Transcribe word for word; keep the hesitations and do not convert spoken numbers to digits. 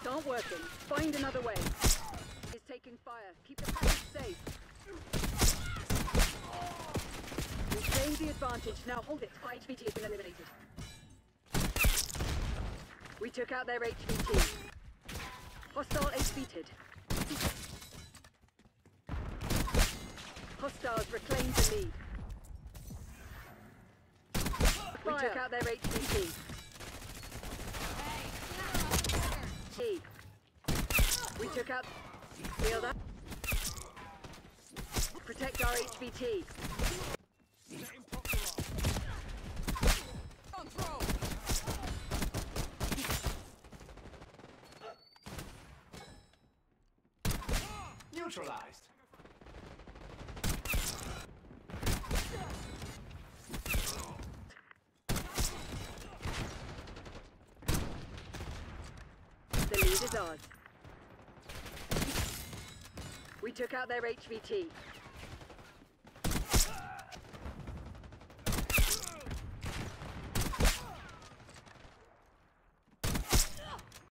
aren't working. Find another way. It's taking fire. Keep the package safe. We've gained the advantage. Now hold it. Our H V T has been eliminated. We took out their H V T. Hostile H V T'd. Hostiles reclaimed the lead. We took out their H V T. T. We took out... Feel that? Protect our H V T. Neutralized. The lead is ours. We took out their H V T.